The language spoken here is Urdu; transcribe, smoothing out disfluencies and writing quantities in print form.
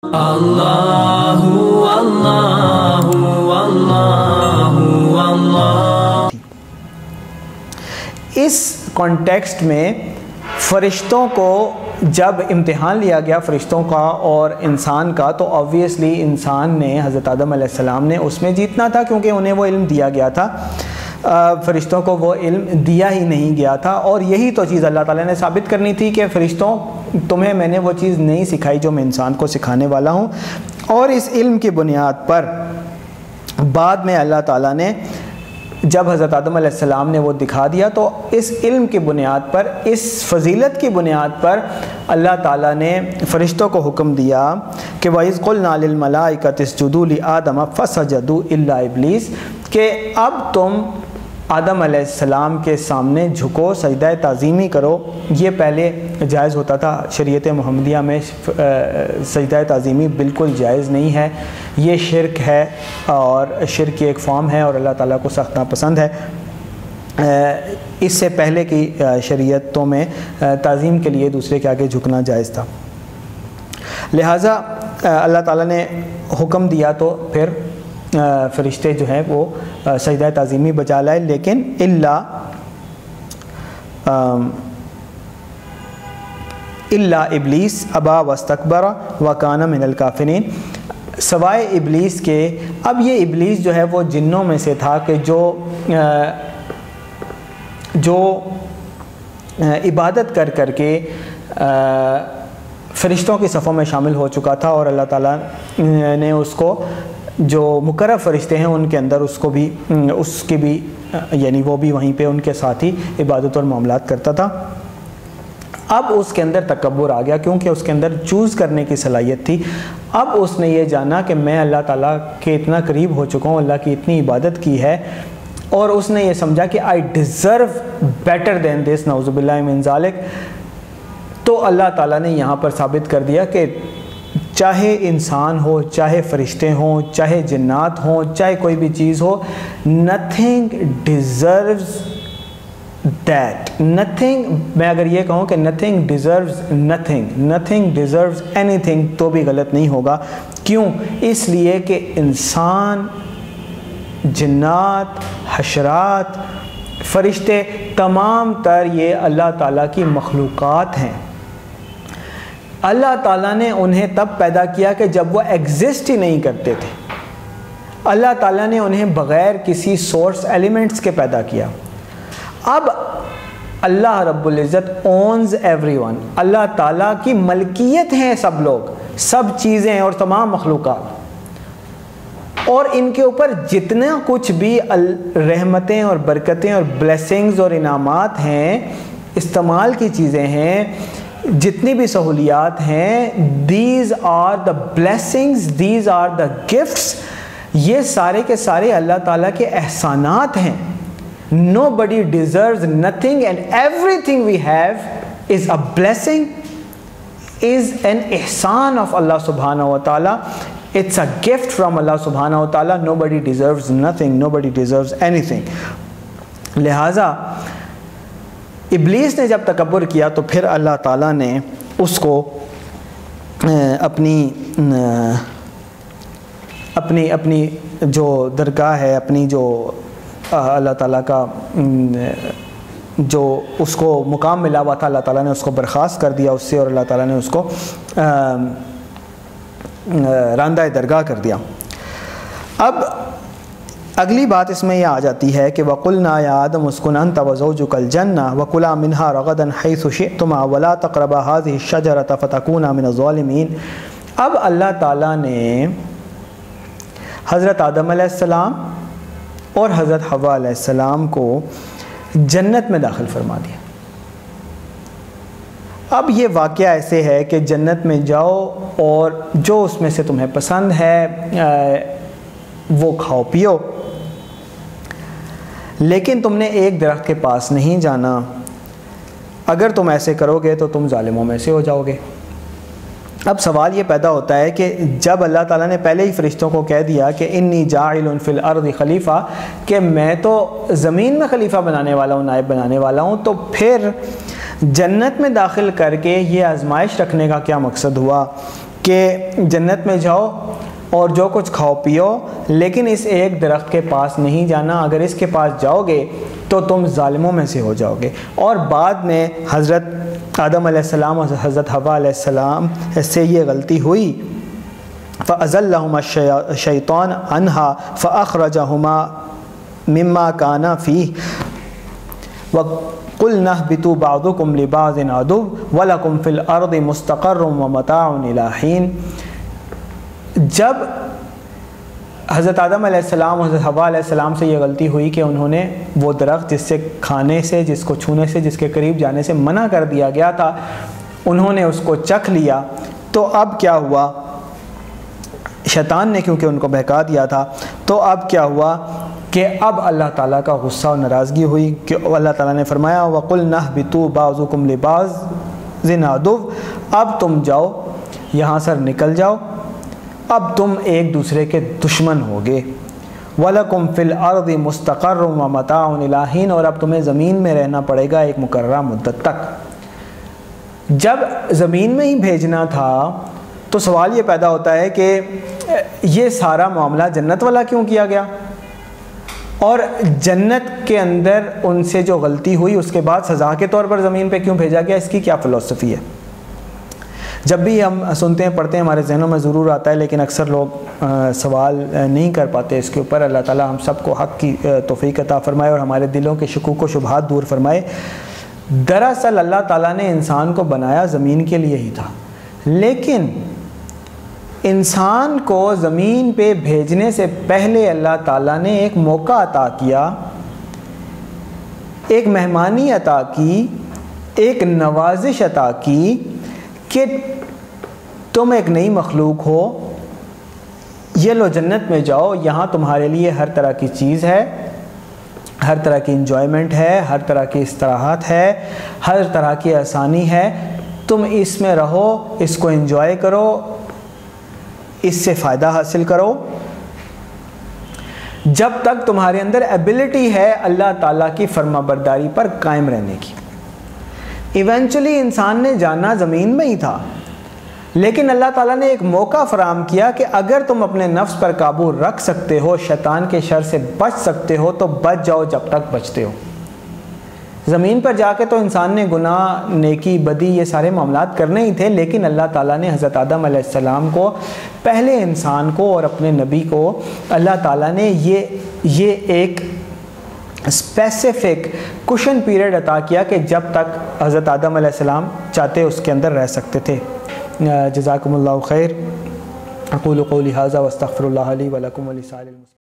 اللہ اللہ اللہ اللہ۔ اس کانٹیکسٹ میں فرشتوں کو جب امتحان لیا گیا فرشتوں کا اور انسان کا، تو آبویسلی انسان نے، حضرت آدم علیہ السلام نے اس میں جیتنا تھا، کیونکہ انہیں وہ علم دیا گیا تھا، فرشتوں کو وہ علم دیا ہی نہیں گیا تھا۔ اور یہی تو چیز اللہ تعالیٰ نے ثابت کرنی تھی کہ فرشتوں تمہیں میں نے وہ چیز نہیں سکھائی جو میں انسان کو سکھانے والا ہوں۔ اور اس علم کی بنیاد پر بعد میں اللہ تعالیٰ نے جب حضرت آدم علیہ السلام نے وہ دکھا دیا، تو اس علم کی بنیاد پر، اس فضیلت کی بنیاد پر اللہ تعالیٰ نے فرشتوں کو حکم دیا کہ وَإِذْ قُلْنَا لِلْمَلَائِكَةِ اسْجُدُوا لِآدَمَ فَسَجَدُوا إِلَّا إِبْلِيسَ، کہ اب تم آدم علیہ السلام کے سامنے جھکو، سجدہ تعظیمی کرو۔ یہ پہلے جائز ہوتا تھا، شریعت محمدیہ میں سجدہ تعظیمی بالکل جائز نہیں ہے، یہ شرک ہے اور شرک کی ایک فارم ہے اور اللہ تعالیٰ کو سخت ناپسند ہے۔ اس سے پہلے کی شریعتوں میں تعظیم کے لیے دوسرے کے آگے جھکنا جائز تھا، لہٰذا اللہ تعالیٰ نے حکم دیا تو پھر فرشتے جو ہیں وہ سجدہ تعظیمی بجا لائے، لیکن الا ابلیس ابا واستکبر وکان من الکافرین، سوائے ابلیس کے۔ اب یہ ابلیس جو ہے وہ جنوں میں سے تھا کہ جو عبادت کر کے فرشتوں کی صفوں میں شامل ہو چکا تھا، اور اللہ تعالیٰ نے اس کو، جو مقرب فرشتے ہیں ان کے اندر اس کی بھی یعنی وہ بھی وہیں پہ ان کے ساتھ ہی عبادت اور معاملات کرتا تھا۔ اب اس کے اندر تکبر آ گیا، کیونکہ اس کے اندر چوز کرنے کی صلاحیت تھی۔ اب اس نے یہ جانا کہ میں اللہ تعالیٰ کے اتنا قریب ہو چکا ہوں، اللہ کی اتنی عبادت کی ہے، اور اس نے یہ سمجھا کہ آئی ڈیزرو بیٹر دین دس، نعوذ باللہ من ذالک۔ تو اللہ تعالیٰ نے یہاں پر ثابت کر دیا کہ چاہے انسان ہو، چاہے فرشتے ہوں، چاہے جنات ہوں، چاہے کوئی بھی چیز ہو، nothing deserves that، nothing، میں اگر یہ کہوں کہ nothing deserves nothing، nothing deserves anything، تو بھی غلط نہیں ہوگا۔ کیوں؟ اس لیے کہ انسان، جنات، حشرات، فرشتے، تمام تر یہ اللہ تعالیٰ کی مخلوقات ہیں۔ اللہ تعالیٰ نے انہیں تب پیدا کیا کہ جب وہ ایگزسٹ ہی نہیں کرتے تھے۔ اللہ تعالیٰ نے انہیں بغیر کسی سورس ایلیمنٹس کے پیدا کیا۔ اب اللہ رب العزت اونز ایوری ون، اللہ تعالیٰ کی ملکیت ہیں سب لوگ، سب چیزیں اور تمام مخلوقات، اور ان کے اوپر جتنا کچھ بھی رحمتیں اور برکتیں اور بلیسنگز اور انعامات ہیں، استعمال کی چیزیں ہیں، جتنی بھی سہولیات ہیں، these are the blessings, these are the gifts، یہ سارے کے سارے اللہ تعالیٰ کے احسانات ہیں۔ Nobody deserves nothing and everything we have is a blessing, is an ihsan of Allah subhanahu wa ta'ala. It's a gift from Allah subhanahu wa ta'ala. Nobody deserves nothing, nobody deserves anything. لہٰذا ابلیس نے جب تکبر کیا تو پھر اللہ تعالیٰ نے اس کو اپنی جو درگاہ ہے، اپنی جو اللہ تعالیٰ کا جو اس کو مقام ملا ہوا تھا، اللہ تعالیٰ نے اس کو برخاست کر دیا اس سے، اور اللہ تعالیٰ نے اس کو راندہ درگاہ کر دیا۔ اب اگلی بات اس میں یہ آ جاتی ہے کہ وَقُلْنَا يَا آدَمُ اسْكُنْ أَنْتَ وَزَوْجُكَ الْجَنَّةَ وَكُلَا مِنْهَا رَغَدًا حَيْثُ شِئْتُمَا وَلَا تَقْرَبَا هَٰذِهِ الشَّجَرَةَ فَتَكُونَا مِنَ الظَّالِمِينَ۔ اب اللہ تعالیٰ نے حضرت آدم علیہ السلام اور حضرت حوا علیہ السلام کو جنت میں داخل فرما دیا۔ اب یہ واقعہ ایسے ہے کہ جنت میں جاؤ اور جو اس میں سے تمہیں پسند ہے وہ کھاؤ پیو، لیکن تم نے ایک درخت کے پاس نہیں جانا، اگر تم ایسے کرو گے تو تم ظالموں میں سے ہو جاؤ گے۔ اب سوال یہ پیدا ہوتا ہے کہ جب اللہ تعالیٰ نے پہلے ہی فرشتوں کو کہہ دیا کہ انی جاعل فی الارض خلیفہ، کہ میں تو زمین میں خلیفہ بنانے والا ہوں، نائب بنانے والا ہوں، تو پھر جنت میں داخل کر کے یہ آزمائش رکھنے کا کیا مقصد ہوا؟ کہ جنت میں جاؤ اور جو کچھ کھاؤ پیو، لیکن اس ایک درخت کے پاس نہیں جانا، اگر اس کے پاس جاؤ گے تو تم ظالموں میں سے ہو جاؤ گے۔ اور بعد میں حضرت آدم علیہ السلام اور حضرت حوا علیہ السلام سے یہ غلطی ہوئی، فَأَزَلَّهُمَا الشَّيْطَانُ عَنْهَا فَأَخْرَجَهُمَا مِمَّا كَانَا فِيهِ وَقُلْنَا اهْبِطُوا بَعْضُكُمْ لِبَعْضٍ عَدُوٌّ وَلَكُمْ فِي الْأَرْضِ مُسْتَقَرٌّ وَمَتَاعٌ إِلَىٰ حِينٍ۔ جب حضرت آدم علیہ السلام اور حضرت حوا علیہ السلام سے یہ غلطی ہوئی کہ انہوں نے وہ درخت جس سے کھانے سے، جس کو چھونے سے، جس کے قریب جانے سے منع کر دیا گیا تھا، انہوں نے اس کو چکھ لیا، تو اب کیا ہوا؟ شیطان نے کیونکہ ان کو بہکا دیا تھا، تو اب کیا ہوا کہ اب اللہ تعالیٰ کا غصہ اور ناراضگی ہوئی کہ اللہ تعالیٰ نے فرمایا وَقُلْنَا اهْبِطُوا بَعْضُكُمْ لِبَعْضٍ عَدُوٌّ، اب تم جاؤ یہاں سے نکل جاؤ، اب تم ایک دوسرے کے دشمن ہوگے۔ وَلَكُمْ فِي الْأَرْضِ مُسْتَقَرٌّ وَمَتَاعٌ إِلَىٰ حِينٍ، اور اب تمہیں زمین میں رہنا پڑے گا ایک مقررہ مدت تک۔ جب زمین میں ہی بھیجنا تھا تو سوال یہ پیدا ہوتا ہے کہ یہ سارا معاملہ جنت والا کیوں کیا گیا، اور جنت کے اندر ان سے جو غلطی ہوئی اس کے بعد سزا کے طور پر زمین پہ کیوں بھیجا گیا، اس کی کیا فلسفی ہے؟ جب بھی ہم سنتے ہیں پڑھتے ہیں ہمارے ذہنوں میں ضرور آتا ہے، لیکن اکثر لوگ سوال نہیں کر پاتے اس کے اوپر۔ اللہ تعالیٰ ہم سب کو حق کی توفیق عطا فرمائے اور ہمارے دلوں کے شکوک و شبہات دور فرمائے۔ دراصل اللہ تعالیٰ نے انسان کو بنایا زمین کے لیے ہی تھا، لیکن انسان کو زمین پہ بھیجنے سے پہلے اللہ تعالیٰ نے ایک موقع عطا کیا، ایک مہمانی عطا کی، ایک نوازش عطا کی کہ تم ایک نئی مخلوق ہو، یہ لو جنت میں جاؤ، یہاں تمہارے لیے ہر طرح کی چیز ہے، ہر طرح کی انجوائمنٹ ہے، ہر طرح کی استراحت ہے، ہر طرح کی آسانی ہے، تم اس میں رہو، اس کو انجوائے کرو، اس سے فائدہ حاصل کرو، جب تک تمہارے اندر ایبلٹی ہے اللہ تعالیٰ کی فرما برداری پر قائم رہنے کی۔ ایونچولی انسان نے جانا زمین میں ہی تھا، لیکن اللہ تعالیٰ نے ایک موقع فراہم کیا کہ اگر تم اپنے نفس پر قابو رکھ سکتے ہو، شیطان کے شر سے بچ سکتے ہو، تو بچ جاؤ جب تک بچتے ہو۔ زمین پر جا کے تو انسان نے گناہ، نیکی، بدی، یہ سارے معاملات کرنے ہی تھے، لیکن اللہ تعالیٰ نے حضرت آدم علیہ السلام کو، پہلے انسان کو اور اپنے نبی کو اللہ تعالیٰ نے یہ ایک اسپیسیفک کوشن پیریڈ عطا کیا کہ جب تک حضرت آدم علیہ السلام چاہتے اس کے اندر رہ سکتے تھے۔ جزاکم اللہ خیر۔ اقول قولی ھذا واستغفر اللہ لی ولکم ولسائر المسلمین۔